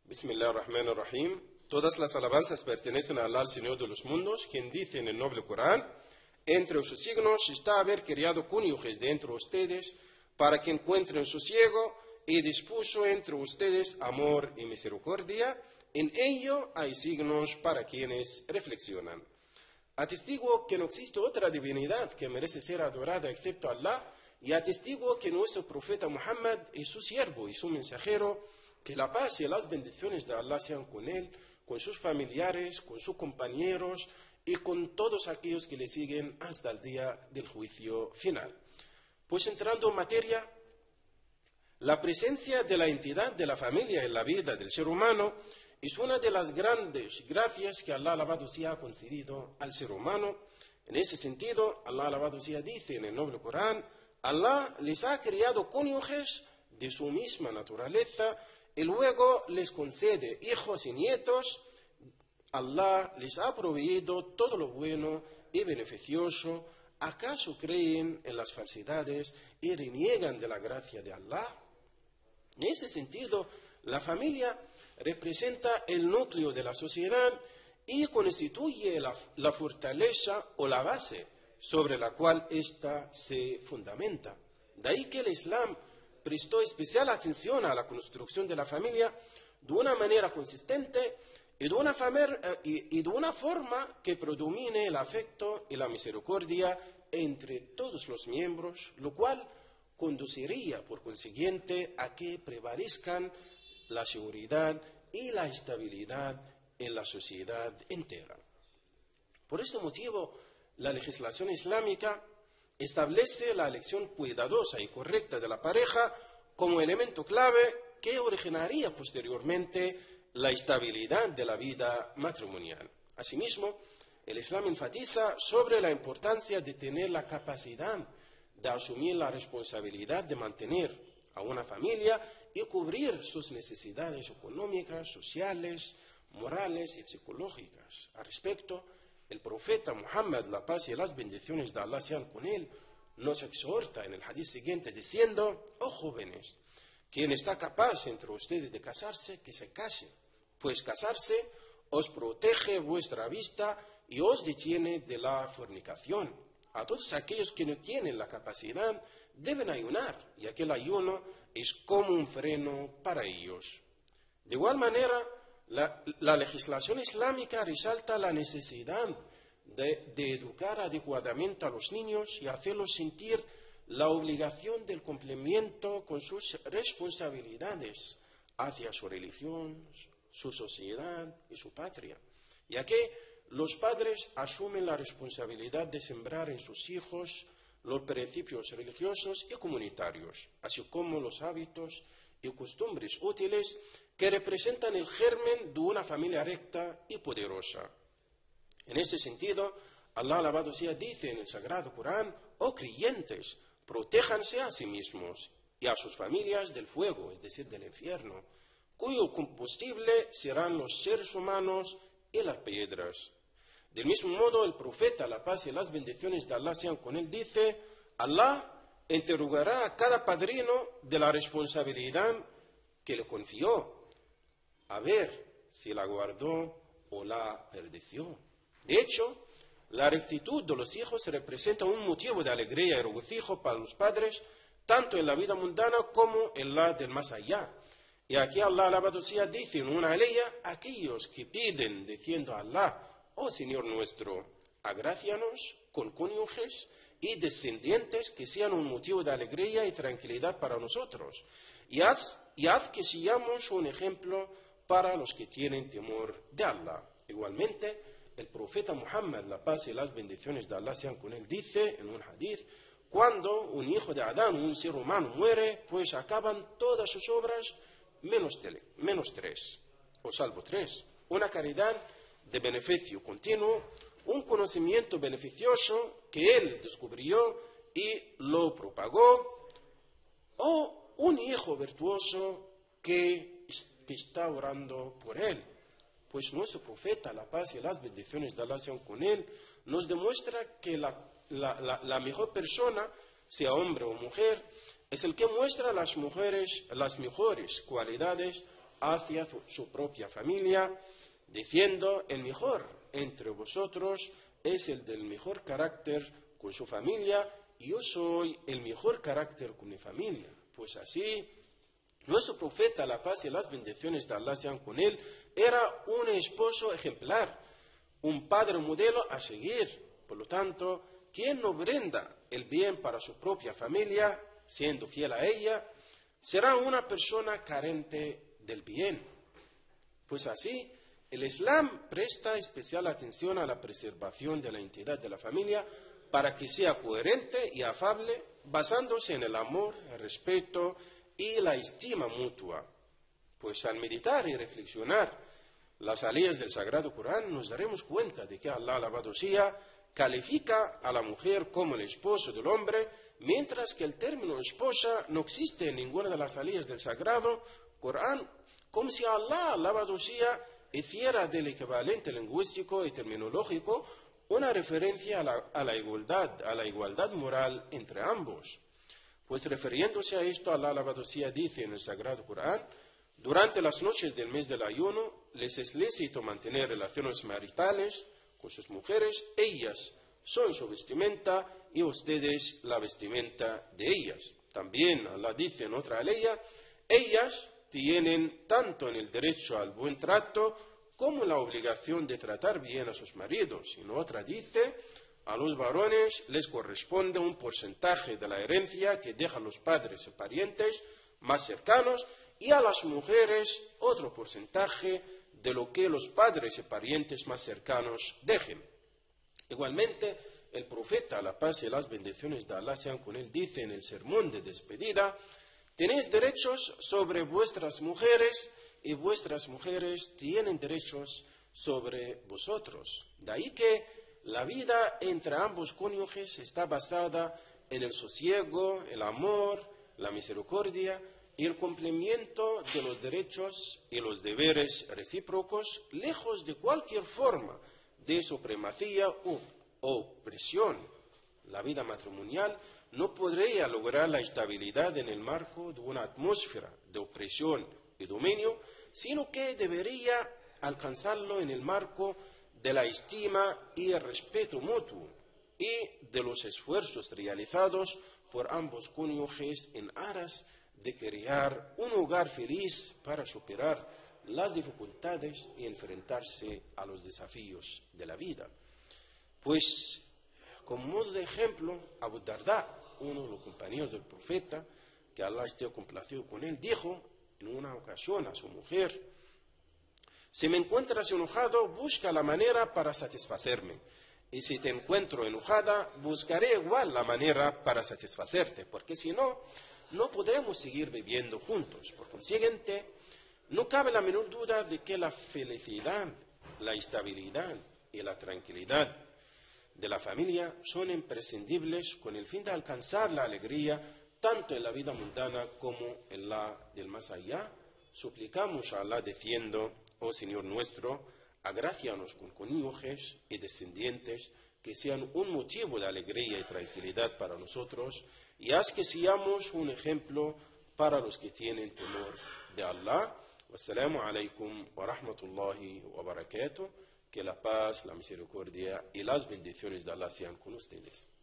Bismillah ar-Rahman ar-Rahim. Todas las alabanzas pertenecen a Allah, el Señor de los mundos, quien dice en el noble Corán: entre sus signos está haber criado cónyuges de entre ustedes para que encuentren sosiego, y dispuso entre ustedes amor y misericordia. En ello hay signos para quienes reflexionan. Atestiguo que no existe otra divinidad que merece ser adorada excepto Allah, y atestiguo que nuestro profeta Muhammad es su siervo y su mensajero. Que la paz y las bendiciones de Allah sean con él, con sus familiares, con sus compañeros y con todos aquellos que le siguen hasta el día del juicio final. Pues entrando en materia, la presencia de la entidad de la familia en la vida del ser humano es una de las grandes gracias que Allah alabado sea ha concedido al ser humano. En ese sentido, Allah alabado sea dice en el noble Corán: Allah les ha creado cónyuges de su misma naturaleza y luego les concede hijos y nietos. Allah les ha proveído todo lo bueno y beneficioso. ¿Acaso creen en las falsedades y reniegan de la gracia de Allah? En ese sentido, la familia representa el núcleo de la sociedad y constituye la fortaleza o la base sobre la cual ésta se fundamenta. De ahí que el Islam prestó especial atención a la construcción de la familia de una manera consistente y de una forma que predomine el afecto y la misericordia entre todos los miembros, lo cual conduciría, por consiguiente, a que prevalezcan la seguridad y la estabilidad en la sociedad entera. Por este motivo, la legislación islámica establece la elección cuidadosa y correcta de la pareja como elemento clave que originaría posteriormente la estabilidad de la vida matrimonial. Asimismo, el Islam enfatiza sobre la importancia de tener la capacidad de asumir la responsabilidad de mantener a una familia y cubrir sus necesidades económicas, sociales, morales y psicológicas. Al respecto, el profeta Muhammad, la paz y las bendiciones de Allah sean con él, nos exhorta en el hadith siguiente diciendo: oh jóvenes, quien está capaz entre ustedes de casarse, que se case, pues casarse os protege vuestra vista y os detiene de la fornicación. A todos aquellos que no tienen la capacidad deben ayunar, y aquel ayuno es como un freno para ellos. De igual manera, la legislación islámica resalta la necesidad de educar adecuadamente a los niños y hacerlos sentir la obligación del cumplimiento con sus responsabilidades hacia su religión, su sociedad y su patria, ya que los padres asumen la responsabilidad de sembrar en sus hijos los principios religiosos y comunitarios, así como los hábitos y costumbres útiles que representan el germen de una familia recta y poderosa. En ese sentido, Allah alabado sea dice en el Sagrado Corán: oh creyentes, protéjanse a sí mismos y a sus familias del fuego, es decir, del infierno, cuyo combustible serán los seres humanos y las piedras. Del mismo modo, el profeta, la paz y las bendiciones de Allah sean con él, dice: Allah interrogará a cada padrino de la responsabilidad que le confió, a ver si la guardó o la perdició. De hecho, la rectitud de los hijos representa un motivo de alegría y regocijo para los padres, tanto en la vida mundana como en la del más allá. Y aquí Allah alabado sea dice en una ley: aquellos que piden diciendo a Allah: oh Señor nuestro, agrácianos con cónyuges y descendientes que sean un motivo de alegría y tranquilidad para nosotros, y haz que seamos un ejemplo para los que tienen temor de Allah. Igualmente, el profeta Muhammad, la paz y las bendiciones de Allah sean con él, dice en un hadith: cuando un hijo de Adán, un ser humano, muere, pues acaban todas sus obras menos tres, o salvo tres: una caridad de beneficio continuo, un conocimiento beneficioso que él descubrió y lo propagó, o un hijo virtuoso que está orando por él. Pues nuestro profeta, la paz y las bendiciones de Allah sean con él, nos demuestra que la mejor persona, sea hombre o mujer, es el que muestra las mejores cualidades hacia su propia familia, diciendo: el mejor entre vosotros es el del mejor carácter con su familia, y yo soy el mejor carácter con mi familia. Pues así, nuestro profeta, la paz y las bendiciones de Allah sean con él, era un esposo ejemplar, un padre modelo a seguir. Por lo tanto, quien no brinda el bien para su propia familia, siendo fiel a ella, será una persona carente del bien. Pues así, el Islam presta especial atención a la preservación de la entidad de la familia para que sea coherente y afable, basándose en el amor, el respeto y la estima mutua. Pues al meditar y reflexionar las aleyas del Sagrado Corán, nos daremos cuenta de que Allah, alabado sea, califica a la mujer como el esposo del hombre, mientras que el término esposa no existe en ninguna de las aleyas del Sagrado Corán, como si Allah, alabado sea, hiciera del equivalente lingüístico y terminológico una referencia a la igualdad moral entre ambos. Pues refiriéndose a esto, Allah, alabado sea, dice en el Sagrado Corán: durante las noches del mes del ayuno les es lícito mantener relaciones maritales con sus mujeres, ellas son su vestimenta y ustedes la vestimenta de ellas. También Allah dice en otra ley: ellas tienen tanto en el derecho al buen trato como la obligación de tratar bien a sus maridos. Y en otra dice: a los varones les corresponde un porcentaje de la herencia que dejan los padres y parientes más cercanos, y a las mujeres otro porcentaje de lo que los padres y parientes más cercanos dejen. Igualmente, el profeta, la paz y las bendiciones de Allah sean con él, dice en el sermón de despedida: tenéis derechos sobre vuestras mujeres y vuestras mujeres tienen derechos sobre vosotros. De ahí que la vida entre ambos cónyuges está basada en el sosiego, el amor, la misericordia y el cumplimiento de los derechos y los deberes recíprocos, lejos de cualquier forma de supremacía u opresión. La vida matrimonial no podría lograr la estabilidad en el marco de una atmósfera de opresión y dominio, sino que debería alcanzarlo en el marco de la estima y el respeto mutuo y de los esfuerzos realizados por ambos cónyuges en aras de crear un hogar feliz para superar las dificultades y enfrentarse a los desafíos de la vida. Pues, como modo de ejemplo, Abu Darda, uno de los compañeros del profeta, que Allah esté complacido con él, dijo en una ocasión a su mujer: si me encuentras enojado, busca la manera para satisfacerme, y si te encuentro enojada, buscaré igual la manera para satisfacerte, porque si no, no podremos seguir viviendo juntos. Por consiguiente, no cabe la menor duda de que la felicidad, la estabilidad y la tranquilidad de la familia son imprescindibles con el fin de alcanzar la alegría tanto en la vida mundana como en la del más allá. Suplicamos a Allah diciendo: oh Señor nuestro, agrácianos con cónyuges y descendientes que sean un motivo de alegría y tranquilidad para nosotros, y haz que seamos un ejemplo para los que tienen temor de Allah. Wassalamu alaikum wa rahmatullahi wa barakatuh. Que la paz, la misericordia y las bendiciones de Allah sean con ustedes.